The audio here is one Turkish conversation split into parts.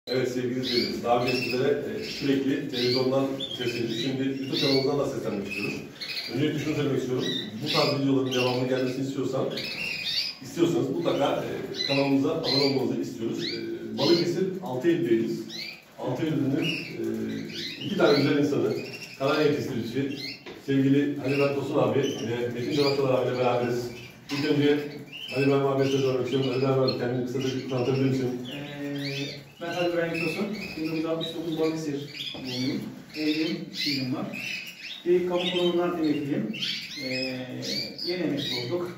Evet sevgili izleyicilerimiz, daha önce sizlere sürekli televizyondan seslendik. Şimdi YouTube kanalımızdan da seslenmek istiyoruz. Öncelikle şunu söylemek istiyorum. Bu tarz videoların devamlı gelmesini istiyorsanız mutlaka kanalımıza abone olmanızı istiyoruz. Balıkesir Altıyeli'deyiz. Altıyeli'nin iki tane güzel insanı, kanal yetiştiricisi, sevgili Halil İbrahim Tosun abi ve Metin Canakçılar abiyle beraberiz. İlk önce Halil İbrahim abiye söz vermek istiyorum. Halil İbrahim abi kendini kısaca tanıtabilir misin? Ben Halil İbrahim Tosun, 1969 Balıkesir doğumluyum. Evliyim, çocuğum var. Bir kamu kurumundan emekliyim. Yeni emekli olduk.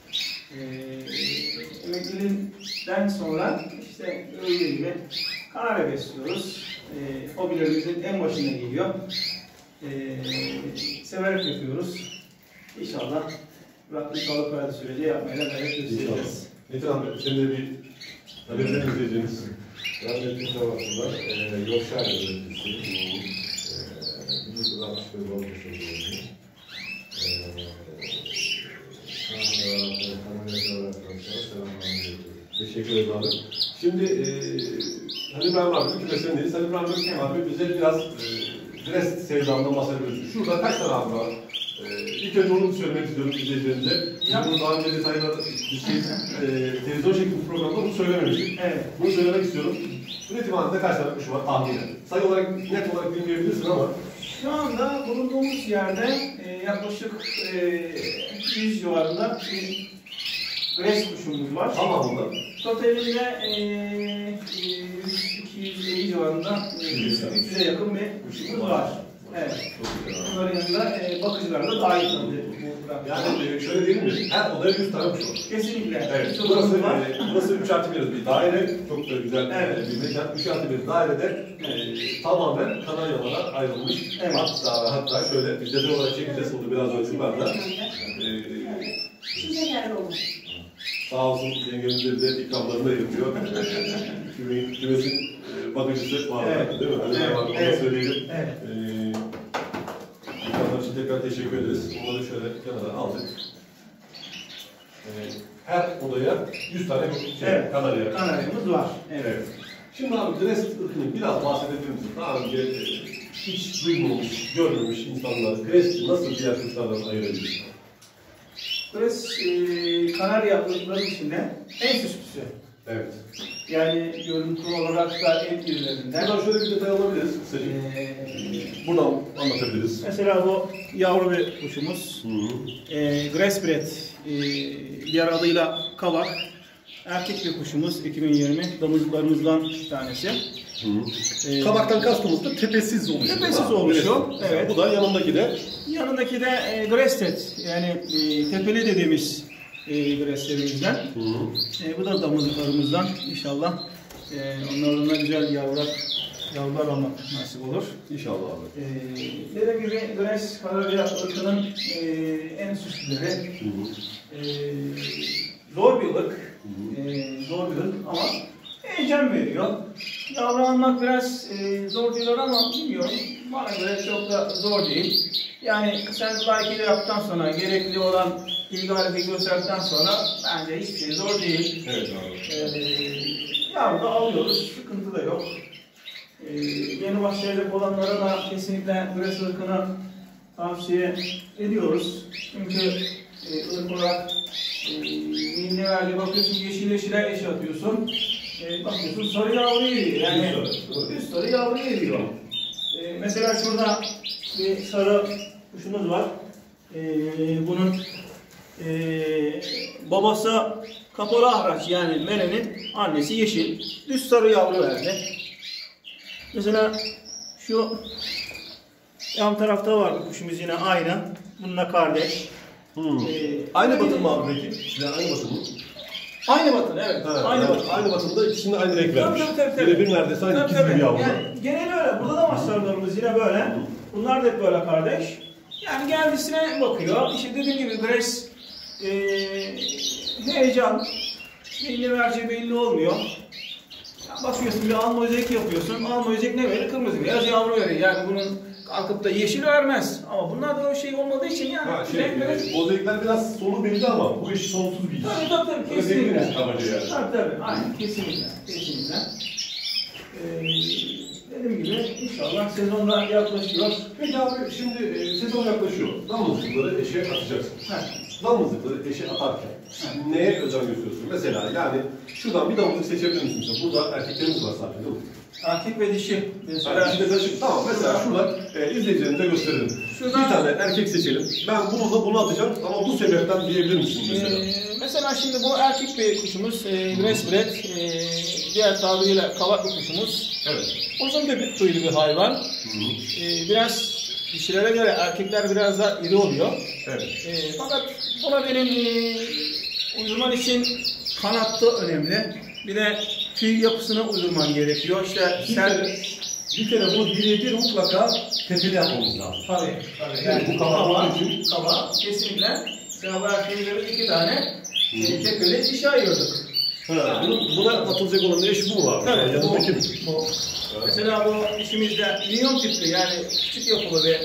Emekliliğinden sonra işte öyle gibi kanarya besliyoruz. Hobilerimizin en başına geliyor. Severek yapıyoruz. İnşallah Rabbim sağlık verdiği sürece yapmaya da gayret göstereceğiz. Metin abi, senin de bir haberden izleyeceğiniz. Ben Metin Canakçılar, Yokşehir öğretisiyim. 1961 Balıkesir doğumluyum. Kanalya arkadaşlara selamlarımı iletiyorum. Teşekkür ederim abi. Şimdi Halil İbrahim abi, kümesindeyiz. Halil İbrahim abi bize biraz Dres sevdamdan bahsediyoruz. Şurada kaç tane abi var? İlk önce onu söylemek istiyorum izleyicilerimize. Bunu daha önce detaylı televizyon şeklinde programda bunu söylememiştik. Evet. Bunu söylemek istiyorum. Üretimhanede kaç tane kuş var tahminen? Sayı olarak, net olarak bilmeyebilirsin ama. Şu anda bulunduğumuz yerde yaklaşık 100 civarında bir gres kuşumuz var. Tamamında. Totalinde 250 civarında 300'e yakın bir kuşumuz var. Evet. Bunların yanında bakıcılar da dahil tabii. Yani şöyle değil mi? Her odaya 100 tane kuş var. Kesinlikle. Evet. Burası 3+1 bir daire. Çok da güzel bir mekan. 3+1 dairede tamamen kanaryalara ayrılmış. Evet. Hatta şöyle bir dede olarak çekeceğiz. Onu biraz önce yukarıda. Sağ olsun yengemiz de bize ikramlarını da yapıyor. Kümesin bakıcısı var, evet. Değil mi? Hani onu söyleyelim. Evet. İkramlar için tekrar teşekkür ederiz. Onları şöyle kenara aldık. Her odaya 100 tane evet. kanaryamız var. Evet. Şimdi abi Dres ırkını biraz bahsedebilir misin? Daha önce hiç duymamış, görmemiş insanlar Dres nasıl diğer kuşlardan ayırabilir? Dres kanarya ırkları içinde en süslüsü. Evet. Yani görüntü olarak da en irilerinden. Buradan şöyle bir detay alabiliriz kısaca. Buradan anlatabiliriz. Mesela bu yavru bir kuşumuz. Grasbred, diğer adıyla kavak. Erkek bir kuşumuz 2020 damızlıklarımızdan bir tanesi. Kabaktan kastımız da tepesiz oluşuyor. Tepesiz oluşuyor. Evet. Bu da yanındaki de? Yanındaki de Grasted, yani tepeli dediğimiz Grasled'imizden. Bu da damızlıklarımızdan inşallah. Onlardan da güzel yavrular almak nasip olur. İnşallah abi. Dediğim gibi Gres kanarya ırkının en süslüleri. Zor bir ırk. Zor bir ırk ama heyecan veriyor. Yavru almak biraz zor diyorlar ama bilmiyorum. Bana göre çok da zor değil. Yani sen like'ı yaptıktan sonra, gerekli olan ilgi aleti gösterdikten sonra bence hiçbir şey zor değil. Evet abi. Yavru da alıyoruz, sıkıntı da yok. Yeni başlayacak olanlara da kesinlikle Gres ırkını tavsiye ediyoruz. Çünkü ırk olarak minneverli bakıyorsun, yeşil yeşile eş atıyorsun. Bakıyorsun sarı yavru yeriyor. Yani üst sarı yavru yeriyor. Mesela şurada bir sarı kuşumuz var. Bunun babası kapalı ahraç, yani merenin annesi yeşil. Düz sarı yavru verdi. Mesela şu yan tarafta var bir kuşumuz yine aynı. Bununla kardeş. Aynı batın mı abi peki? Yani aynı batın mı? Aynı batın, evet. Aynı batın. Aynı batında ikisinde aynı renk vermiş. Tabii. Birebir neredeyse aynı ikiz gibi yavru. Yani genel öyle. Burada da maçlarlarımız yine böyle. Bunlar da hep böyle kardeş. Yani kendisine bakıyor. İşte dediğim gibi Gres heyecan, belli merci belli olmuyor. Ya bakıyorsun bir almozaik yapıyorsun. Almozaik ne verir? Kırmızı beyaz yavru verir. Yani bunun kalkıp da yeşil vermez. Ama bunlarda o şey olmadığı için yani. Mozaikler biraz sonu belli ama bu iş sonsuz bir iş. Tabii kesinlikle. Tabii. Tabii aynen kesinlikle. gibi inşallah sezonda yaklaşıyor. Peki abi şimdi sezon yaklaşıyor. Damızlıkları eşe atacaksın. Heh. Damızlıkları eşe atarken neye özen gösteriyorsun? Mesela yani şuradan bir damızlık seçebilir misin? Mesela burada erkeklerimiz var sadece değil mi? Erkek ve dişi. Mesela Yani işte karışık. Tamam mesela şurada izleyicilerimize gösterelim. Şurada- Bir tane erkek seçelim. Ben bununla bunu atacağım ama bu sebepten diyebilir misin mesela? Mesela şimdi bu erkek bir kuşumuz, Resbred, diğer tabiriyle kavak bir kuşumuz. Evet. Uzun bir tüylü bir hayvan. Biraz dişilere göre erkekler biraz daha iri oluyor. Evet. Fakat buna benim uydurman için kanatı önemli. Bir de tüy yapısına uydurman gerekiyor. İşte Bir kere bunu birebir mutlaka tepeli yapmamız lazım. tabii. Yani bu kaba için Kaba kesinlikle. Mesela bu erkeklerin 2 tane tepeli dişi ayırdık. Buna atılacak olan eş bu mu abi? Evet, Yanındaki mi? bu. Mesela bu dişimizde minyon tipli yani küçük yapılı bir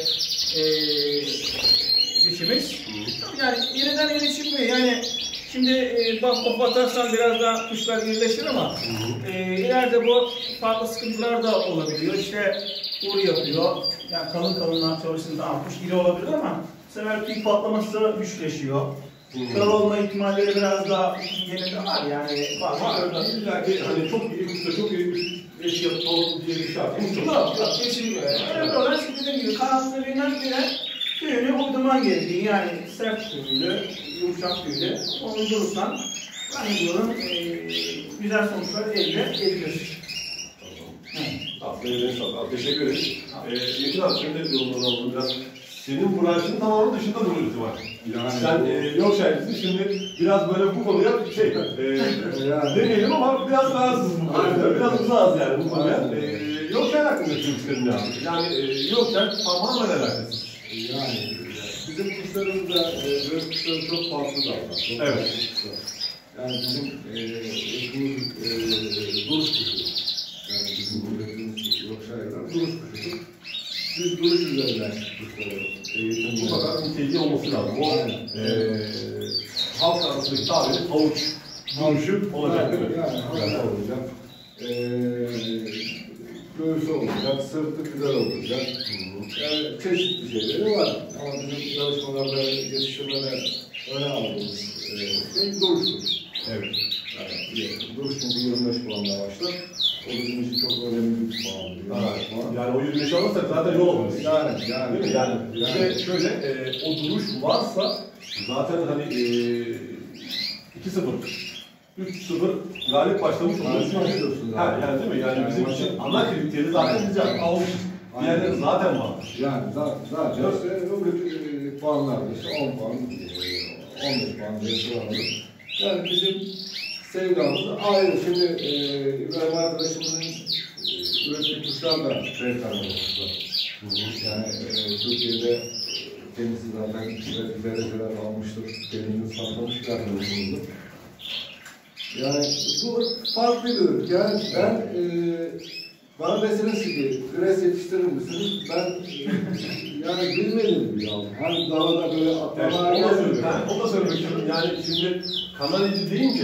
dişimiz. Yani iriden iri çıkmıyor. Yani şimdi bak batarsan biraz daha kuşlar irileşir ama ileride bu farklı sıkıntılar da olabiliyor. İşte uğur yapıyor. Yani kalınlar çalışsın tamam kuş iri olabilir ama bu sefer tüy patlaması güçleşiyor. Kör olma ihtimalleri biraz daha yerinde var yani. Ama illa ki hani çok iyi kuşta çok iyi eş yapalım diye bir şart yok. Yok, kesinlikle. Önemli olan dediğim gibi kanatlarından bile tüyünü uydurman gerekiyor. Yani sert tüylü, yumuşak tüylü. Onu uydurursan ben diyorum güzel sonuçlar elde edilir. Tamam, teşekkür ederim. Metin abi, şimdi yorumlarını alalım biraz. Senin branşın tamamen dışında duruyor var. Yani Sen yok şahitsin, şimdi biraz böyle bu konuya demeyelim ama biraz biraz uzağız yani bu konuya. Yok şahit hakkında çok istedim yani. Yani yok şahit tamamen alakasız. Yani bizim kuşlarımızda böyle kuşları çok farklı davranıyor. Çok Evet. farklı kuşlar. Yani bizim duruş kuşu. Yani bizim ürettiğimiz yok şairler duruş kuşudur. Biz duruş üzerinden kuşları eğitim Bu kadar niteliği olması lazım. O halk arasındaki tabiri havuç. Duruşu olacak değil mi? Yani halka olacak. Göğsü olacak, sırtı güzel olacak. Yani çeşitli şeyleri var. Ama bizim çalışmalarda yetiştirmede öne aldığımız şey duruştur. Evet. Yani duruş çünkü 25 puanla başlar. O bizim için çok önemli bir puan. Yani o 25 alırsak zaten yol alırız. Yani. Değil mi? Yani bir de şöyle o duruş varsa zaten hani 2-0, 3-0 galip başlamış oluyoruz. Yani değil mi? Yani bizim için ana kriteri zaten biz almışız. Diğerleri zaten var. Yani zaten öbür puanlar işte 10 puan, 15 puan diye sıraladım. Yani bizim sevdamız ayrı. Şimdi İbrahim arkadaşımızın ürettiği kuşlar da renk kuşlar. Yani Türkiye'de kendisi zaten dereceler almıştır. Kendini saklamış bir arkadaşımızdır. Yani bu farklıdır. Yani ben bana deseniz ki gres yetiştirir misiniz? Ben yani bilmedim bir yavrum. Hani dalada böyle atlama O da söylemek istiyorum. Yani şimdi kanalici deyince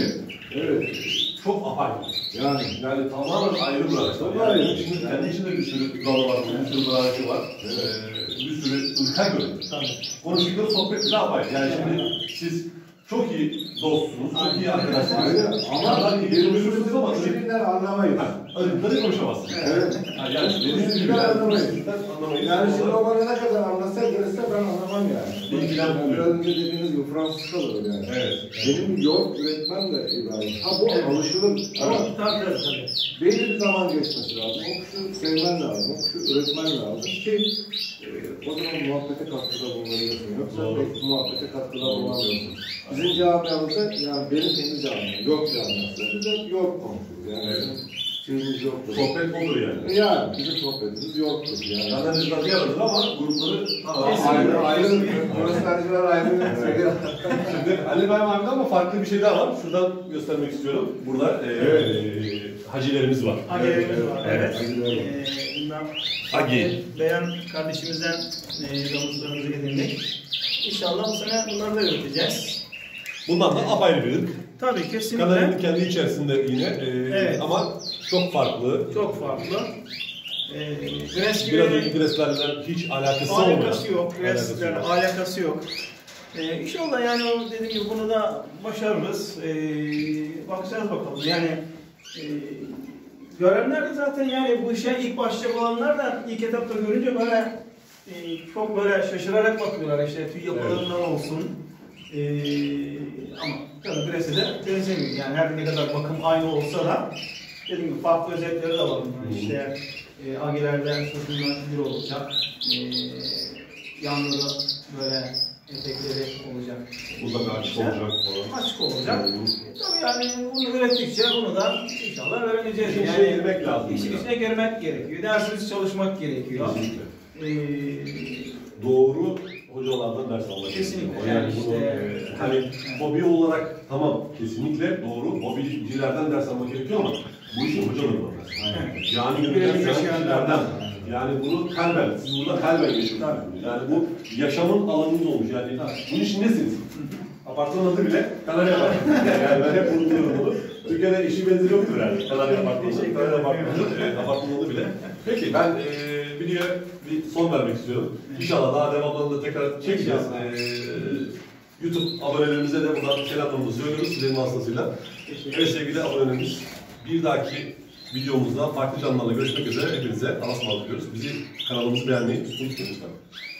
çok apayrı. Yani tamamen ayrı bir araç. Yani şimdi kendi içinde bir sürü dalı var, bir sürü branşı var. Bir sürü ırka göre. Konuştukları sohbet bile apayrı. Yani şimdi siz çok iyi dostsunuz, çok iyi arkadaşsınız. ama birbirimizi ama ürünler anlamayız. ırkları konuşamazsınız. Evet. Yani dediğiniz gibi anlamayız. anlamayız. Yani şimdi o bana ne kadar anlatsa gelirse ben anlamam yani. Bilgiler Biraz önce dediğiniz gibi Fransız kalır yani. Evet. Benim yoğurt üretmem de İbrahim. Ha bu alışılır. Ama Tabii. belli bir zaman geçmesi lazım. O kuşu sevmen lazım. O kuşu üretmen lazım ki o zaman muhabbete katkıda bulunabilirsin. Yoksa pek muhabbete katkıda bulunamıyorsun. Bizim camiamızda yani benim kendi camiam, yok camiamızda. Biz hep yok konuşuruz. Yani şeyimiz yoktur. Sohbet olur yani. Yani bizim sohbetimiz yoktur. Yani. Analizler bir arada ama grupları Ayrı. Göstericiler ayrı. Şimdi Ali İbrahim abiden ama farklı bir şey daha var. Şuradan göstermek istiyorum. Burada hacilerimiz var. Hagilerimiz var. Evet. Bundan Hagi. Beyan kardeşimizden damızlarımızı edindik. İnşallah bu sene bunları da üreteceğiz. Bundan da apayrı bir ırk. Tabii kesinlikle. Kanalinin kendi içerisinde yine Evet. ama çok farklı. Çok farklı. Gres gibi Biraz önceki Gresler'den hiç alakası olmayan. alakası yok. Gresler'le alakası yok. İnşallah yani o dediğim gibi bunu da başarırız. Bakacağız bakalım. Yani görenler de zaten yani bu işe ilk başlayacak olanlar da ilk etapta görünce böyle çok böyle şaşırarak bakıyorlar işte tüy yapılarından olsun. Ama tabii Gres'e de benzemiyor. Yani her ne kadar bakım aynı olsa da dediğim gibi farklı özellikleri de var. İşte agilerden sırtından bir olacak. Yanları böyle etekleri olacak. Mutlaka açık olacak falan. Açık olacak. Tabii yani bunu ürettikçe bunu da inşallah öğreneceğiz. İşin Yani içine girmek lazım. İşin içine girmek gerekiyor. Dersimiz çalışmak gerekiyor. Doğru hocalardan ders almak Kesinlikle. gerekiyor. Yani bunu hani hobi olarak tamam kesinlikle doğru hobicilerden ders almak gerekiyor ama bu işin hocaları var. Yani gönülden kişilerden. Yani bunu kalben, siz burada kalben yaşıyorsunuz. Yani bu yaşamın alanınız olmuş. Yani bunun içindesiniz. Apartman adı bile Kanarya Apartmanı. Yani ben hep unutuyorum bunu. Türkiye'de eşi benzeri yoktur yani. Kanarya Apartmanı, Kanarya Apartmanı, apartman adı bile. Peki ben videoya bir son vermek istiyorum. İnşallah daha devamlarında tekrar çekeceğiz. YouTube abonelerimize de buradan selamlarımızı söylüyoruz sizlerin vasıtasıyla. Evet sevgili abonelerimiz, bir dahaki videomuzda farklı canlılarla görüşmek üzere hepinize Allah'a ısmarladık diyoruz. Bizi kanalımızı beğenmeyi unutmayın lütfen.